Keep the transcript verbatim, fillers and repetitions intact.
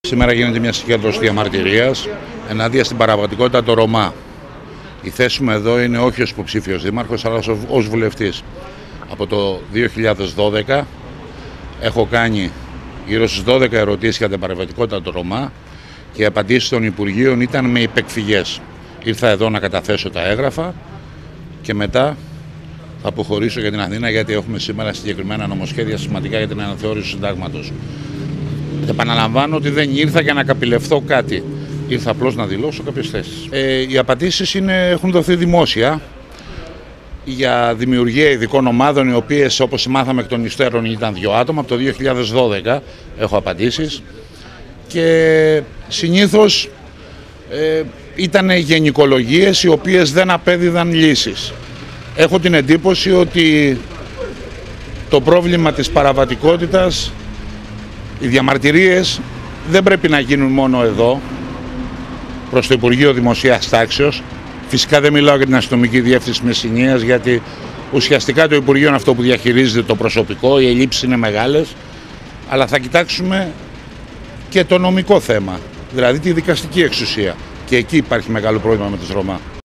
Σήμερα γίνεται μια συγκέντρωση διαμαρτυρίας ενάντια στην παραβατικότητα των Ρωμά. Η θέση μου εδώ είναι όχι ως υποψήφιος δήμαρχος, αλλά ως βουλευτής. Από το δύο χιλιάδες δώδεκα έχω κάνει γύρω στις δώδεκα ερωτήσεις για την παραβατικότητα των Ρωμά και οι απαντήσεις των Υπουργείων ήταν με υπεκφυγές. Ήρθα εδώ να καταθέσω τα έγγραφα και μετά θα αποχωρήσω για την Αθήνα, γιατί έχουμε σήμερα συγκεκριμένα νομοσχέδια σημαντικά για την αναθεώρηση του συντάγματος. Επαναλαμβάνω ότι δεν ήρθα για να καπηλευθώ κάτι. Ήρθα απλώς να δηλώσω κάποιες θέσεις. Ε, οι απαντήσεις είναι, έχουν δοθεί δημόσια για δημιουργία ειδικών ομάδων, οι οποίες, όπως μάθαμε εκ των υστέρων, ήταν δύο άτομα. Από το δύο χιλιάδες δώδεκα έχω απαντήσεις και συνήθως ε, ήταν γενικολογίες οι οποίες δεν απέδιδαν λύσεις. Έχω την εντύπωση ότι το πρόβλημα της παραβατικότητας, οι διαμαρτυρίες δεν πρέπει να γίνουν μόνο εδώ, προς το Υπουργείο Δημοσίας Τάξεως. Φυσικά δεν μιλάω για την Αστυνομική Διεύθυνση Μεσσηνίας, γιατί ουσιαστικά το Υπουργείο είναι αυτό που διαχειρίζεται το προσωπικό, οι ελλείψεις είναι μεγάλες, αλλά θα κοιτάξουμε και το νομικό θέμα, δηλαδή τη δικαστική εξουσία. Και εκεί υπάρχει μεγάλο πρόβλημα με τους Ρωμά.